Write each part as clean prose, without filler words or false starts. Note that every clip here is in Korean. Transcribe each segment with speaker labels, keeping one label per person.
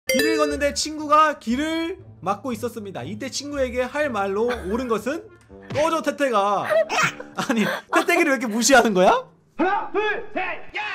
Speaker 1: 길을 걷는데 친구가 길을 막고 있었습니다. 이때 친구에게 할 말로 옳은 것은 꺼져 태태가. 아니 태태기를 왜 이렇게 무시하는 거야?
Speaker 2: 하나, 둘, 셋, 야!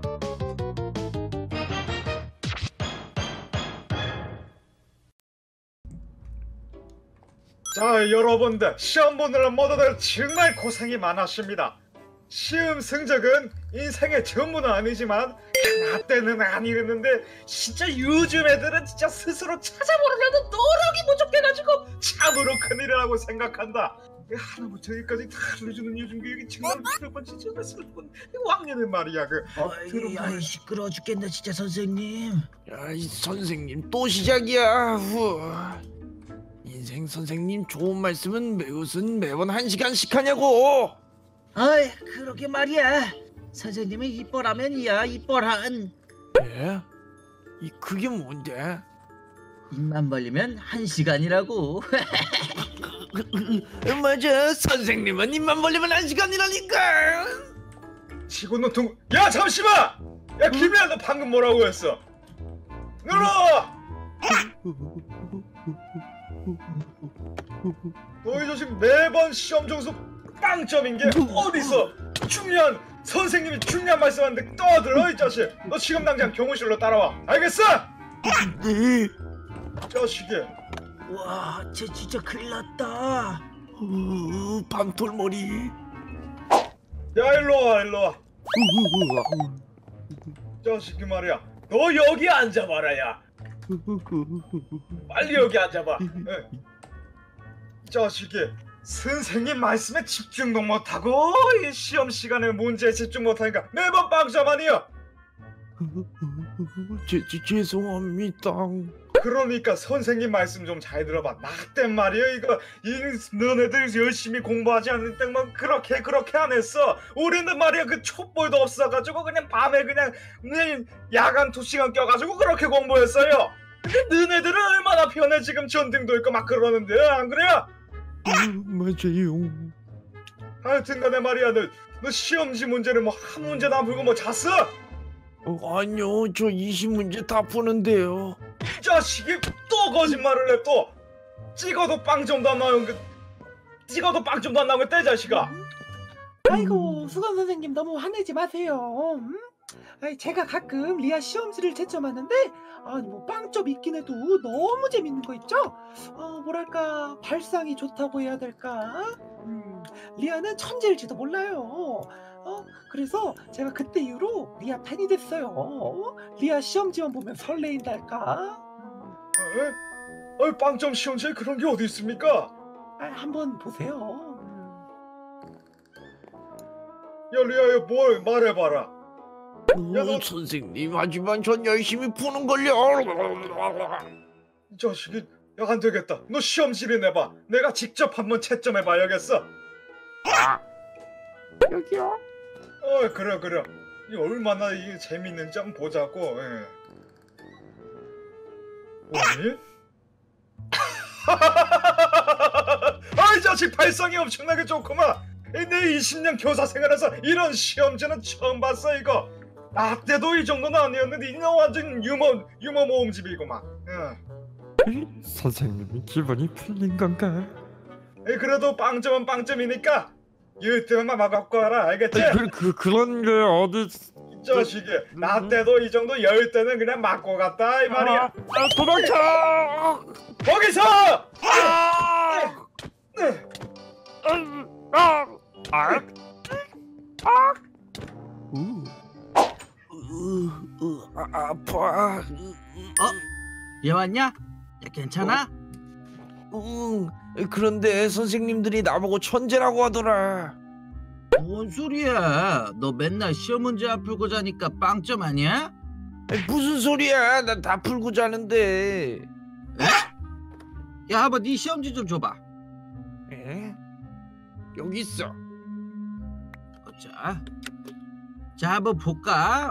Speaker 3: 자, 여러분들 시험 보느라 모두들 정말 고생이 많으십니다. 시험 성적은 인생의 전부는 아니지만 나 때는 아니랬는데 진짜 요즘 애들은 진짜 스스로 찾아보려는 노력이 부족해가지고 참으로 큰일이라고 생각한다. 하나부터 여기까지 다 알려주는 요즘 교육이 정말 몇 번째 정말 슬픈 왕년의 말이야.
Speaker 4: 아이 시끄러워 죽겠네 진짜 선생님.
Speaker 5: 야, 이 선생님 또 시작이야. 후. 인생 선생님 좋은 말씀은 매웃은 매번 1시간씩 하냐고.
Speaker 4: 아이 그러게 말이야. 선생님이 이뻐라면이야 이뻐란.
Speaker 5: 예? 그게 뭔데?
Speaker 4: 입만 벌리면 1시간이라고.
Speaker 5: 맞아, 선생님은 입만 벌리면 1시간이라니까.
Speaker 3: 치고는 야 잠시만! 야 김이야, 너 방금 뭐라고 했어? 눌러! 너 이 자식 매번 시험 점수 빵점인 게 어디서 중요한 선생님이 중요한 말씀하는데 떠들어 이 자식. 너 지금 당장 교무실로 따라와. 알겠어?
Speaker 5: 네.
Speaker 3: 자식이.
Speaker 4: 와, 쟤 진짜 큰일 났다.
Speaker 5: 밤톨머리.
Speaker 3: 야 일로와 일로와. 자식이 말이야, 너 여기 앉아봐라. 야 빨리 여기 앉아봐. 이 자식이 선생님 말씀에 집중도 못하고 이 시험 시간에 문제에 집중 못하니까 매번 빵점하니요.
Speaker 5: 죄송합니다.
Speaker 3: 그러니까 선생님 말씀 좀 잘 들어봐. 나 땐 말이야 이거 너네들 열심히 공부하지 않을 때만 그렇게 안 했어. 우리는 말이야 그 촛불도 없어가지고 그냥 밤에 그냥 야간 2시간 껴가지고 그렇게 공부했어요. 근데 너네들은 얼마나 편해. 지금 전등도 있고 막 그러는데 안 그래?
Speaker 5: 맞아요.
Speaker 3: 하여튼간에 말이야 너 시험지 문제를 뭐 한 문제도 안 풀고 뭐 잤어?
Speaker 5: 아니요, 저 20문제 다 푸는데요.
Speaker 3: 이 자식이 또 거짓말을 해. 또 찍어도 빵점도 안 나오는 찍어도 빵점도 안 나오는 때 자식아.
Speaker 6: 아이고 수건 선생님 너무 화내지 마세요. 아니, 제가 가끔 리아 시험지를 채점하는데 뭐 빵점 있긴 해도 너무 재밌는 거 있죠? 뭐랄까 발상이 좋다고 해야 될까? 리아는 천재일지도 몰라요. 그래서 제가 그때 이후로 리아 팬이 됐어요. 리아 시험지만 보면 설레인달까?
Speaker 3: 빵점 시험지에 그런 게 어디 있습니까?
Speaker 6: 한번 보세요.
Speaker 3: 야 리아야 뭘 말해봐라.
Speaker 5: 선생님, 하지만 전 열심히 푸는걸요.
Speaker 3: 이 자식이. 야 안되겠다. 너 시험지를 내봐. 내가 직접 한번 채점해봐야겠어.
Speaker 5: 여기요?
Speaker 3: 그래. 이 얼마나 이게 재밌는지 한번 보자고. 뭐니? 이 자식 발상이 엄청나게 좋구만. 내 20년 교사 생활에서 이런 시험지는 처음 봤어 이거. 나 때도 이 정도는 아니었는데 이거 완전 유머 모음집이구만.
Speaker 7: 선생님이 기분이 풀린 건가?
Speaker 3: 그래도 빵점은 빵점이니까 1등만 막 갖고 와라. 알겠지?
Speaker 7: 그런 게 어디...
Speaker 3: 이 자식이 나 때도 이 정도 10대는 그냥 맞고 갔다 이 말이야.
Speaker 7: 도망쳐!
Speaker 3: 거기서!
Speaker 5: 아파.
Speaker 4: 얘 왔냐? 야, 괜찮아?
Speaker 5: 응. 그런데 선생님들이 나보고 천재라고 하더라.
Speaker 4: 뭔 소리야? 너 맨날 시험 문제 안 풀고 자니까 빵점 아니야?
Speaker 5: 무슨 소리야? 난 다 풀고 자는데.
Speaker 4: 야, 한번 네 시험지 좀 줘봐.
Speaker 5: 에? 여기 있어.
Speaker 4: 자 한번 볼까?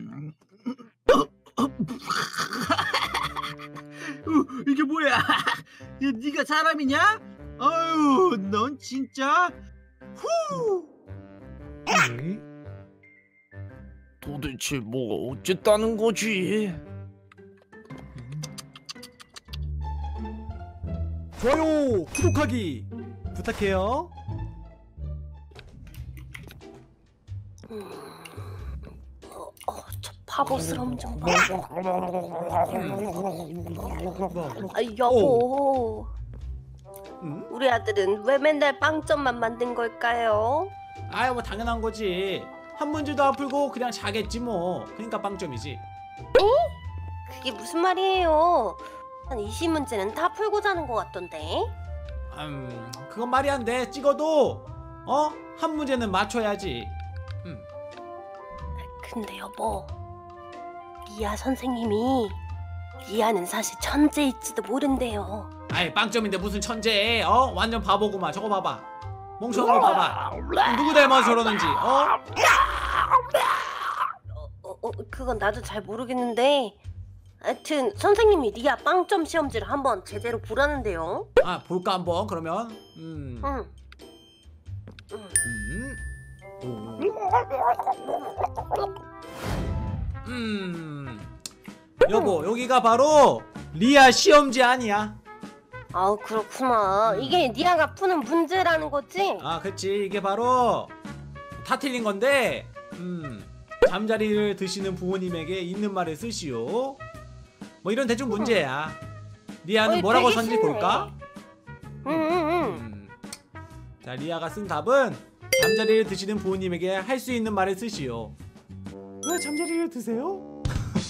Speaker 4: 이게 뭐야? 야, 네가 사람이냐? 아유, 넌 진짜 후.
Speaker 5: 도대체 뭐가 어쨌다는 거지?
Speaker 1: 좋아요, 구독하기 부탁해요.
Speaker 8: 저 바보스러움 좀 봐.
Speaker 1: 뭐?
Speaker 8: 아, 여보.
Speaker 1: 응?
Speaker 8: 우리 아들은 왜 맨날 빵점만 만든 걸까요?
Speaker 1: 아유, 뭐 당연한 거지. 한 문제도 안 풀고 그냥 자겠지 뭐. 그러니까 빵점이지.
Speaker 8: 그게 무슨 말이에요? 한 20문제는 다 풀고 자는 것 같던데.
Speaker 1: 그건 말이 안 돼. 찍어도 한 문제는 맞춰야지.
Speaker 8: 근데 여보, 리아 선생님이 리아는 사실 천재일지도 모른대요.
Speaker 1: 아이, 빵점인데 무슨 천재? 완전 바보구만. 저거 봐봐. 멍청한 거 봐봐. 누구 닮아서 저러는지.
Speaker 8: 그건 나도 잘 모르겠는데, 하여튼 선생님이 리아 빵점 시험지를 한번 제대로 보라는데요.
Speaker 1: 아, 볼까 한번 그러면.
Speaker 8: 응.
Speaker 1: 여보, 여기가 바로 리아 시험지 아니야?
Speaker 8: 아우, 그렇구나. 이게 리아가 푸는 문제라는 거지?
Speaker 1: 아, 그치. 이게 바로 다 틀린 건데, 잠자리를 드시는 부모님에게 있는 말을 쓰시오. 뭐 이런 대충 문제야. 리아는
Speaker 8: 어이,
Speaker 1: 뭐라고
Speaker 8: 되게
Speaker 1: 썼는지
Speaker 8: 쉽네.
Speaker 1: 볼까?
Speaker 8: 응.
Speaker 1: 자, 리아가 쓴 답은 잠자리를 드시는 부모님에게 할 수 있는 말을 쓰시오. 왜 잠자리를 드세요?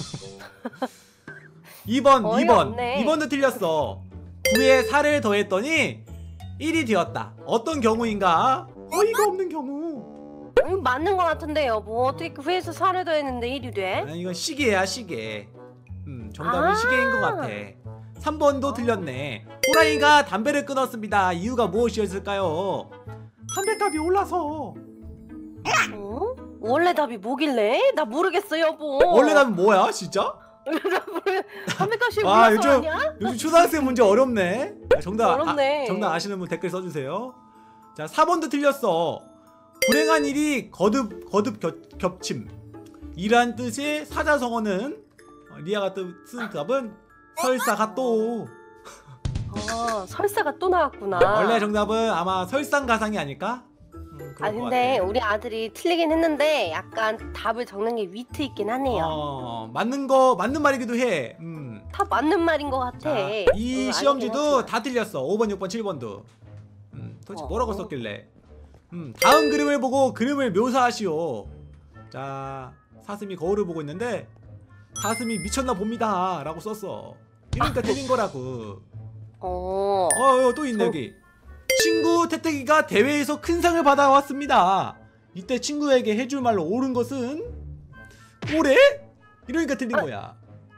Speaker 1: 2번, 2번.
Speaker 8: 어이없네.
Speaker 1: 2번도 틀렸어. 9에 4를 더했더니 1이 되었다. 어떤 경우인가? 어이가 없는 경우.
Speaker 8: 맞는 것 같은데 여보. 어떻게 그 회에서 살을 더했는데 1이 돼?
Speaker 1: 아, 이건 시계야, 시계. 정답은
Speaker 8: 아.
Speaker 1: 시계인 것 같아. 3번도 틀렸네. 호랑이가 담배를 끊었습니다. 이유가 무엇이었을까요? 담배값이 올라서.
Speaker 8: 어? 원래 답이 뭐길래? 나 모르겠어 여보.
Speaker 1: 원래 답은 뭐야, 진짜?
Speaker 8: 담배값이
Speaker 1: 아,
Speaker 8: 올라서 아니야?
Speaker 1: 요즘 초등학생 문제 어렵네. 정답,
Speaker 8: 어렵네.
Speaker 1: 정답 아시는 분 댓글 써주세요. 자, 4번도 틀렸어. 불행한 일이 거듭 겹침. 이란 뜻의 사자성어는 리아가 쓴 답은 설사가 또.
Speaker 8: 설사가 또 나왔구나.
Speaker 1: 원래 정답은 아마 설상가상이 아닐까? 그럴 것
Speaker 8: 근데
Speaker 1: 같아.
Speaker 8: 우리 아들이 틀리긴 했는데 약간 답을 적는 게 위트 있긴 하네요.
Speaker 1: 맞는 말이기도 해.
Speaker 8: 다 맞는 말인 것 같아.
Speaker 1: 자, 이 시험지도 다 틀렸어. 5번, 6번, 7번도. 도대체 뭐라고 썼길래? 다음 그림을 보고 그림을 묘사하시오. 자, 사슴이 거울을 보고 있는데 사슴이 미쳤나 봅니다 라고 썼어. 이러니까 틀린 거라고. 또 있네. 여기 친구 태태기가 대회에서 큰 상을 받아왔습니다. 이때 친구에게 해줄 말로 옳은 것은 올해? 이러니까 틀린 거야.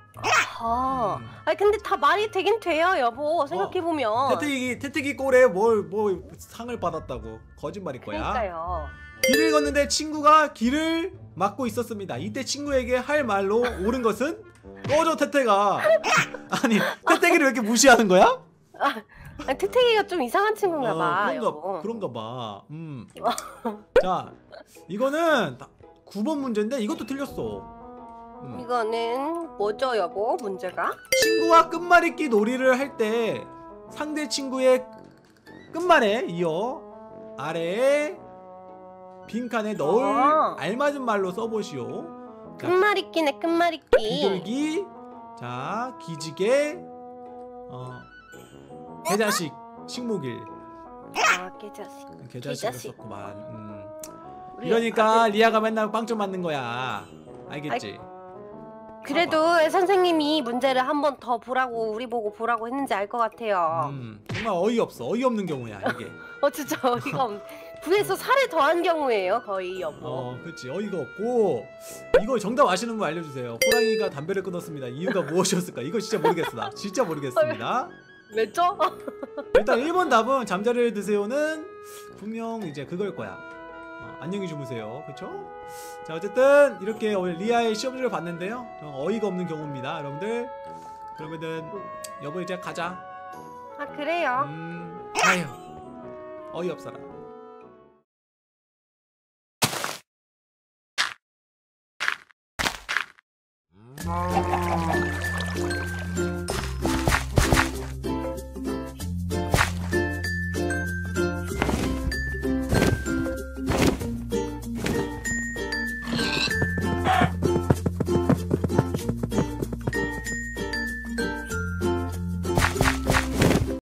Speaker 8: 아니 근데 다 말이 되긴 돼요 여보. 생각해보면.
Speaker 1: 태태기 꼴에 뭘 상을 받았다고. 거짓말일 거야.
Speaker 8: 그러니까요.
Speaker 1: 길을 걷는데 친구가 길을 막고 있었습니다. 이때 친구에게 할 말로 옳은 것은 꺼져 태태가. 아니, 태태기를 왜 이렇게 무시하는 거야?
Speaker 8: 아니, 태태기가 좀 이상한 친구인가 봐 여보.
Speaker 1: 그런가 봐. 자, 이거는 9번 문제인데 이것도 틀렸어.
Speaker 8: 이거는 뭐죠 여보 문제가?
Speaker 1: 친구와 끝말잇기 놀이를 할 때 상대 친구의 끝말에 이어 아래에 빈칸에 넣을 알맞은 말로 써보시오. 자,
Speaker 8: 끝말잇기네 끝말잇기.
Speaker 1: 비둘기, 자, 기지개, 개자식, 식목일.
Speaker 8: 개자식.
Speaker 1: 개자식을 썼구만. 이러니까 리아가 맨날 빵점 맞는 거야. 알겠지?
Speaker 8: 그래도 선생님이 문제를 한 번 더 보라고 우리 보고 보라고 했는지 알 것 같아요.
Speaker 1: 정말 어이없어. 어이없는 경우야 이게.
Speaker 8: 진짜 어이가 없네. 부에서 살을 더한 경우예요 거의 여보.
Speaker 1: 그렇지. 어이가 없고. 이거 정답 아시는 분 알려주세요. 호랑이가 담배를 끊었습니다. 이유가 무엇이었을까? 이거 진짜 모르겠어. 나 진짜 모르겠습니다.
Speaker 8: 왜죠?
Speaker 1: 일단 1번 답은 잠자리를 드세요는 분명 이제 그걸 거야. 안녕히 주무세요. 그쵸? 자, 어쨌든 이렇게 오늘 리아의 시험지를 봤는데요. 어이가 없는 경우입니다 여러분들. 그러면은 여보 이제 가자.
Speaker 8: 그래요?
Speaker 1: 아휴, 어이없어라.